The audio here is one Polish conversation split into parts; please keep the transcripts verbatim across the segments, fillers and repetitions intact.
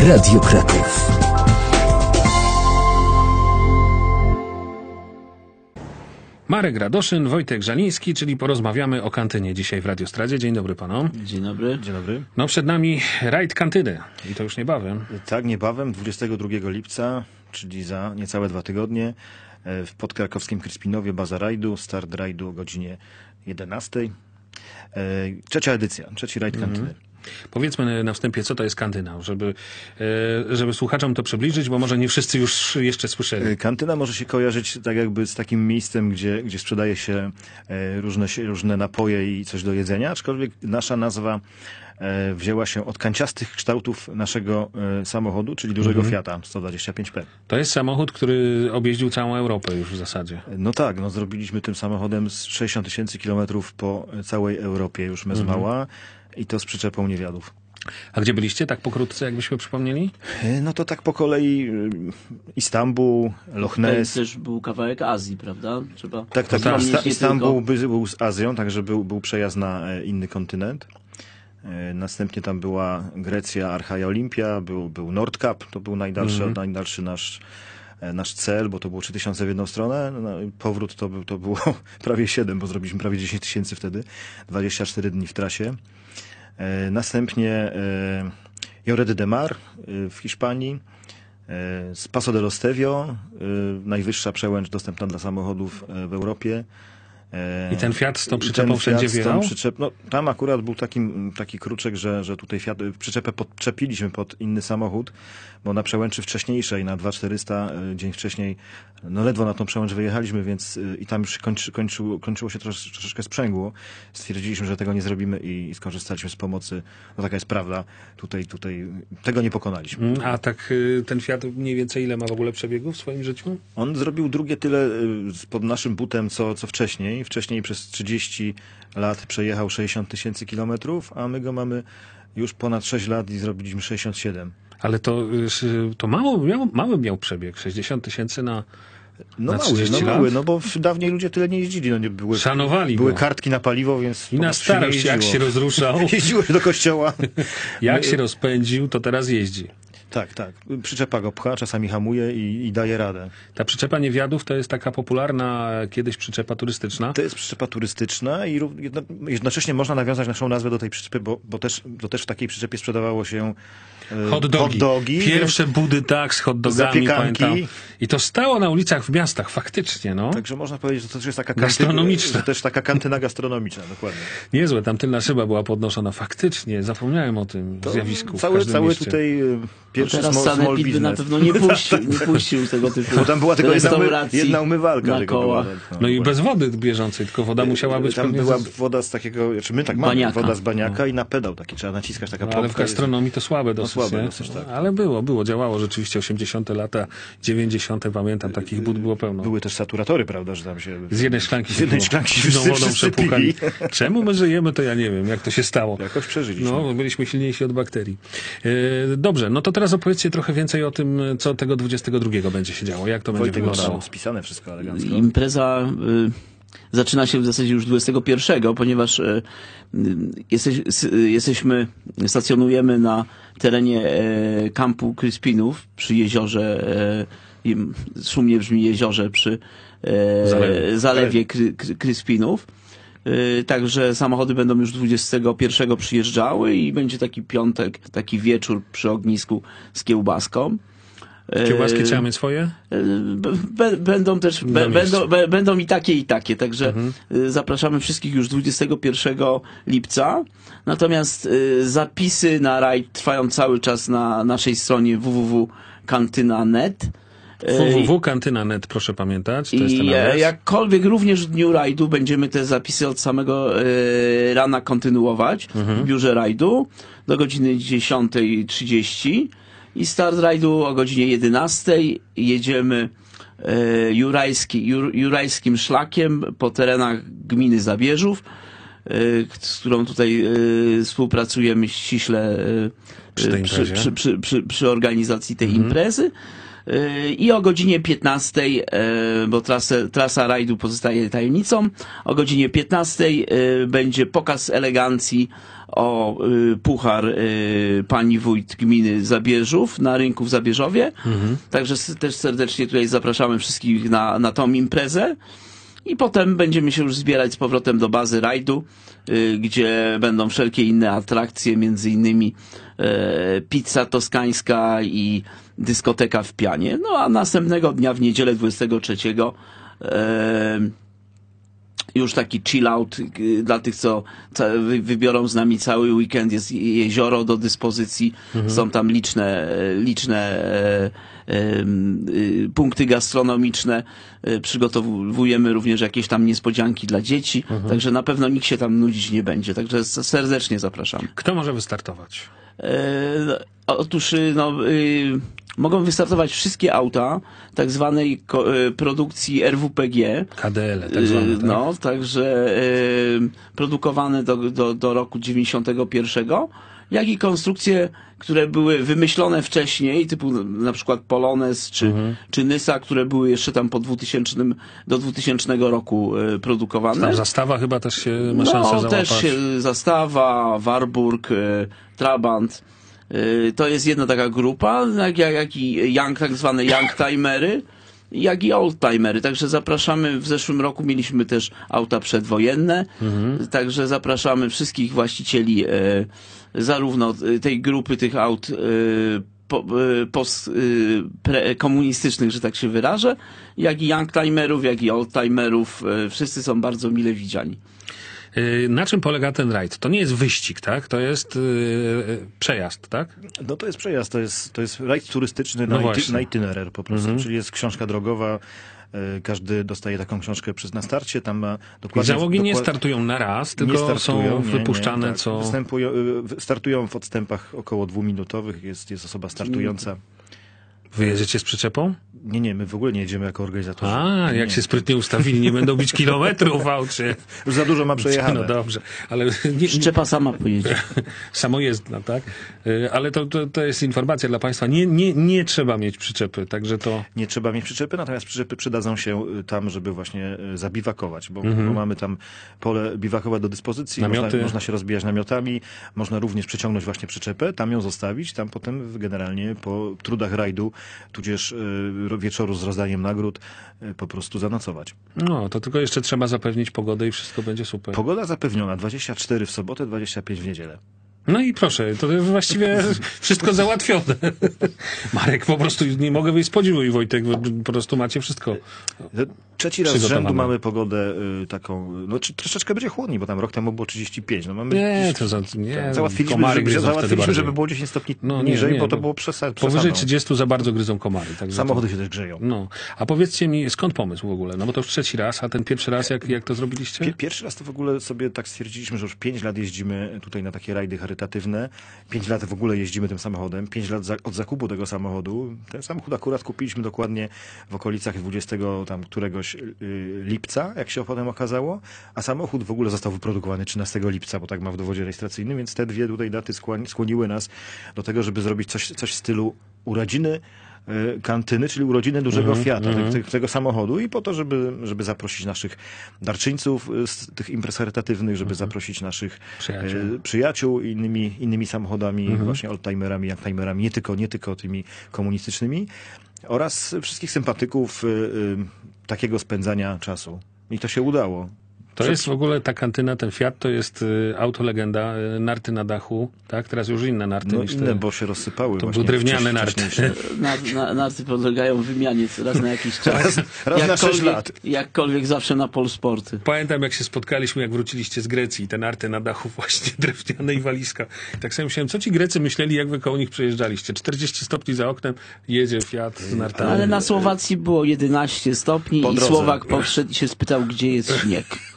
Radio Kraków. Marek Radoszyn, Wojtek Żaliński, czyli porozmawiamy o kantynie dzisiaj w Radiostradzie. Dzień dobry panom. Dzień dobry. Dzień dobry. No przed nami rajd kantyny i to już niebawem. Tak, niebawem, dwudziestego drugiego lipca, czyli za niecałe dwa tygodnie, w podkrakowskim Kryspinowie baza rajdu, start rajdu o godzinie jedenastej. Trzecia edycja, trzeci rajd kantyny. Mhm. Powiedzmy na wstępie, co to jest kantyna, żeby, żeby słuchaczom to przybliżyć, bo może nie wszyscy już jeszcze słyszeli. Kantyna może się kojarzyć tak jakby z takim miejscem, gdzie, gdzie sprzedaje się różne, różne napoje i coś do jedzenia, aczkolwiek nasza nazwa wzięła się od kanciastych kształtów naszego samochodu, czyli dużego mhm. Fiata sto dwadzieścia pięć P. To jest samochód, który objeździł całą Europę już w zasadzie. No tak, no zrobiliśmy tym samochodem z sześćdziesiąt tysięcy kilometrów po całej Europie już bez mała. Mhm. I to z przyczepą niewiadów. A gdzie byliście, tak pokrótce, jakbyśmy przypomnieli? No to tak po kolei Istanbul, Loch Ness. To też był kawałek Azji, prawda? Trzeba tak, tak. tak. Ista Istanbul tylko... był z Azją, także był, był przejazd na inny kontynent. Następnie tam była Grecja, Archaia Olimpia, był, był Nordkap, to był najdalszy, mm -hmm. najdalszy nasz, nasz cel, bo to było trzy tysiące w jedną stronę. No, powrót to, był, to było prawie siedem, bo zrobiliśmy prawie dziesięć tysięcy wtedy. dwadzieścia cztery dni w trasie. E, następnie e, Lloret de Mar e, w Hiszpanii, e, z Paso de los Tevio, e, najwyższa przełęcz dostępna dla samochodów e, w Europie. E, I ten Fiat z tą przyczepą wszędzie wjechał? Przyczep, no, tam akurat był taki, taki kruczek, że, że tutaj Fiat, przyczepę podczepiliśmy pod inny samochód, bo na przełęczy wcześniejszej, na dwa tysiące czterysta dzień wcześniej, no ledwo na tą przełęcz wyjechaliśmy, więc i tam już kończy, kończyło, kończyło się trosz, troszeczkę sprzęgło. Stwierdziliśmy, że tego nie zrobimy i, i skorzystaliśmy z pomocy. No taka jest prawda. Tutaj, tutaj tego nie pokonaliśmy. A tak ten Fiat mniej więcej ile ma w ogóle przebiegu w swoim życiu? On zrobił drugie tyle pod naszym butem, co, co wcześniej. Wcześniej przez trzydzieści lat przejechał sześćdziesiąt tysięcy kilometrów, a my go mamy już ponad sześć lat i zrobiliśmy sześćdziesiąt siedem. Ale to, to mało miał, mały miał przebieg, sześćdziesiąt tysięcy na, no na mały, no lat. mały, no bo dawniej ludzie tyle nie jeździli. No nie były, Szanowali były go. kartki na paliwo, więc i na starość jak się rozruszał. Jeździło się do kościoła. Jak się rozpędził, to teraz jeździ. Tak, tak. Przyczepa go pcha, czasami hamuje i, i daje radę. Ta przyczepa niewiadów to jest taka popularna kiedyś przyczepa turystyczna. To jest przyczepa turystyczna i jednocześnie można nawiązać naszą nazwę do tej przyczepy, bo, bo, też, bo też w takiej przyczepie sprzedawało się e, hot dogi. Hot dogi. Pierwsze budy tak z hot dogami, zapiekanki. Pamiętam. I to stało na ulicach w miastach, faktycznie. No. Także można powiedzieć, że to też jest taka gastronomiczna. To też taka kantyna gastronomiczna, dokładnie. Niezłe, tam tylna szyba była podnoszona. Faktycznie, zapomniałem o tym to zjawisku. Cały, cały tutaj pierwszy no small, small business. na pewno nie puścił, nie puścił tego typu. Bo tam była tylko jedna, umy, jedna umywalka. Na koła. Była, no, no i bez wody bieżącej, tylko woda musiała być... Tam była z... woda z takiego, czy my tak mamy, baniaka. woda z baniaka no. I na pedał taki trzeba naciskać, taka no, pompka. Ale w gastronomii to słabe dosyć, no, słabe nie? dosyć, tak. Ale było, było, działało rzeczywiście osiemdziesiąte lata, dziewięćdziesiąte pamiętam, takich bud było pełno. Były też saturatory, prawda, że tam się... Z jednej szklanki z jednej szklanki się wodą przepłukali. Czemu my żyjemy, to ja nie wiem, jak to się stało. Jakoś przeżyliśmy. No, byliśmy silniejsi od bakterii. E, dobrze, no to teraz opowiedzcie trochę więcej o tym, co tego dwudziestego drugiego będzie się działo, jak to Wojtek będzie wyglądało. Spisane wszystko elegancko. Impreza y, zaczyna się w zasadzie już dwudziestego pierwszego, ponieważ y, jesteś, y, jesteśmy, stacjonujemy na terenie y, kampu Kryspinów przy jeziorze, y, szumnie brzmi jeziorze przy y, zalewie, zalewie Kry, Kry, Kryspinów. Yy, także samochody będą już dwudziestego pierwszego przyjeżdżały i będzie taki piątek, taki wieczór przy ognisku z kiełbaską. Kiełbaski trzeba mieć swoje? B będą też, b będą, b będą i takie, i takie, także mhm. zapraszamy wszystkich już dwudziestego pierwszego lipca. Natomiast y, zapisy na rajd trwają cały czas na naszej stronie w w w kropka kantyna kropka net. w w w kropka kantyna kropka net, proszę pamiętać. To jest ten I adres. jakkolwiek również w dniu rajdu będziemy te zapisy od samego y, rana kontynuować mhm. w biurze rajdu do godziny dziesiątej trzydzieści i start rajdu o godzinie jedenastej. Jedziemy y, jurajski, jur, jurajskim szlakiem po terenach gminy Zabierzów, y, z którą tutaj y, współpracujemy ściśle y, przy, tej przy, przy, przy, przy, przy organizacji tej mhm. imprezy. I o godzinie piętnastej, bo trasę, trasa rajdu pozostaje tajemnicą, o godzinie piętnastej będzie pokaz elegancji o puchar pani wójt gminy Zabierzów na rynku w Zabierzowie. Mhm. Także też serdecznie tutaj zapraszamy wszystkich na, na tą imprezę. I potem będziemy się już zbierać z powrotem do bazy rajdu, y, gdzie będą wszelkie inne atrakcje, między innymi y, pizza toskańska i dyskoteka w pianie. No a następnego dnia, w niedzielę dwudziestego trzeciego, y, już taki chill out y, dla tych, co wy, wybiorą z nami cały weekend. Jest jezioro do dyspozycji, mhm. są tam liczne, liczne y, y, punkty gastronomiczne. Y, przygotowujemy również jakieś tam niespodzianki dla dzieci, mhm. także na pewno nikt się tam nudzić nie będzie. Także serdecznie zapraszam. Kto może wystartować? Y, otóż no, y, mogą wystartować wszystkie auta tak zwanej ko- produkcji R W P G. K D L, tak zwane. Tak? No, także y, produkowane do, do, do roku dziewięćdziesiątego pierwszego, jak i konstrukcje, które były wymyślone wcześniej, typu na przykład Polones czy, mhm. czy Nysa, które były jeszcze tam po dwutysięcznym, do dwutysięcznego roku y, produkowane. Tam Zastawa chyba też się ma szansę no, załapać. też y, Zastawa, Warburg, y, Trabant. Y, to jest jedna taka grupa, jak, jak, jak i young, tak zwane youngtimery, jak i oldtimery. Także zapraszamy, w zeszłym roku mieliśmy też auta przedwojenne, mhm. także zapraszamy wszystkich właścicieli e, zarówno tej grupy tych aut e, po, e, post, e, pre, komunistycznych, że tak się wyrażę, jak i youngtimerów, jak i oldtimerów. E, wszyscy są bardzo mile widziani. Na czym polega ten rajd? To nie jest wyścig, tak? To jest yy, przejazd, tak? No to jest przejazd, to jest, to jest rajd turystyczny no na, ity, na itinerer po prostu, mhm. czyli jest książka drogowa, yy, każdy dostaje taką książkę przez na starcie, tam ma dokładnie... I załogi dokład... nie startują na raz, tylko startują, są nie, wypuszczane nie, tak. co... Występują, yy, startują w odstępach około dwuminutowych, jest, jest osoba startująca. Wy jedziecie z przyczepą? Nie, nie, my w ogóle nie jedziemy jako organizatorzy. A, nie, jak nie. się sprytnie ustawili, nie będą bić kilometrów w aucie. Już za dużo ma przejechane. No dobrze, ale... Nie, Przyczepa sama pojedzie. Samojezdna, tak? Ale to, to, to jest informacja dla Państwa. Nie, nie, nie trzeba mieć przyczepy, także to... Nie trzeba mieć przyczepy, natomiast przyczepy przydadzą się tam, żeby właśnie zabiwakować, bo, mhm. bo mamy tam pole biwakowe do dyspozycji. Można, można się rozbijać namiotami, można również przyciągnąć właśnie przyczepę, tam ją zostawić, tam potem generalnie po trudach rajdu, tudzież y, wieczoru z rozdaniem nagród, y, po prostu zanocować. No, to tylko jeszcze trzeba zapewnić pogodę i wszystko będzie super. Pogoda zapewniona, dwadzieścia cztery w sobotę, dwadzieścia pięć w niedzielę. No i proszę, to właściwie wszystko załatwione. Marek, po prostu nie mogę wyjść z podziwu i Wojtek, po prostu macie wszystko. Trzeci raz z rzędu mamy pogodę y, taką, no czy, troszeczkę będzie chłodniej, bo tam rok temu było trzydzieści pięć. No mamy nie, to za, nie, załatwiliśmy, żeby, załatwiliśmy żeby było dziesięć stopni no, nie, niżej, nie, bo to było przesad, powyżej trzydziestu za bardzo gryzą komary. Samochody to... się też grzeją. No, a powiedzcie mi, skąd pomysł w ogóle? No bo to już trzeci raz, a ten pierwszy raz, jak, jak to zrobiliście? Pierwszy raz to w ogóle sobie tak stwierdziliśmy, że już pięć lat jeździmy tutaj na takie rajdy charytatywne. Pięć lat w ogóle jeździmy tym samochodem. Pięć lat za, od zakupu tego samochodu. Ten samochód akurat kupiliśmy dokładnie w okolicach dwudziestego tam któregoś yy, lipca, jak się potem okazało, a samochód w ogóle został wyprodukowany trzynastego lipca, bo tak ma w dowodzie rejestracyjnym, więc te dwie tutaj daty skłoni, skłoniły nas do tego, żeby zrobić coś, coś w stylu urodziny yy, kantyny, czyli urodziny dużego mm-hmm, Fiata, mm-hmm. Te, te, tego samochodu i po to, żeby, żeby zaprosić naszych darczyńców z tych imprez charytatywnych, żeby mm-hmm. zaprosić naszych przyjaciół, yy, przyjaciół innymi, innymi samochodami, mm-hmm. właśnie oldtimerami, youngtimerami, nie tylko, nie tylko tymi komunistycznymi oraz wszystkich sympatyków yy, yy, takiego spędzania czasu. I to się udało. To Przed... jest w ogóle ta kantyna, ten Fiat, to jest y, autolegenda, y, narty na dachu, tak? Teraz już inne narty no niż inne, te... bo się rozsypały. To były drewniane narty. Na, na, narty podlegają wymianie raz na jakiś czas. Raz, raz na sześć lat. Jakkolwiek zawsze na Polsporty. Pamiętam, jak się spotkaliśmy, jak wróciliście z Grecji, te narty na dachu właśnie drewniane i walizka. I tak sobie myślałem, co ci Grecy myśleli, jak wy koło nich przejeżdżaliście? czterdzieści stopni za oknem, jedzie Fiat z nartami. Ale na Słowacji było jedenaście stopni i Słowak podszedł i się spytał, gdzie jest śnieg.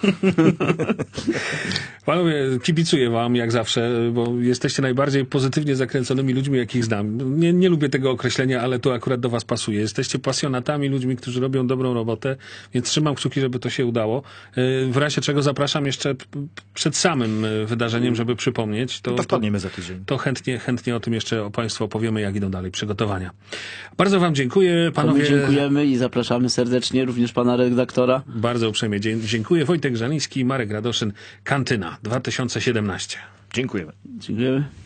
Panowie, kibicuję wam jak zawsze, bo jesteście najbardziej pozytywnie zakręconymi ludźmi, jakich znam. Nie, nie lubię tego określenia, ale to akurat do was pasuje. Jesteście pasjonatami, ludźmi, którzy robią dobrą robotę, więc trzymam kciuki, żeby to się udało. W razie czego zapraszam jeszcze przed samym wydarzeniem, żeby przypomnieć. To, To wpadniemy za tydzień. To chętnie, chętnie o tym jeszcze o Państwu opowiemy, jak idą dalej przygotowania. Bardzo wam dziękuję, Panowie... panowie. My dziękujemy i zapraszamy serdecznie również pana redaktora. Bardzo uprzejmie dziękuję. Wojtek Żaliński, Marek Radoszyn, Kantyna dwa tysiące siedemnaście. Dziękujemy. Dziękujemy.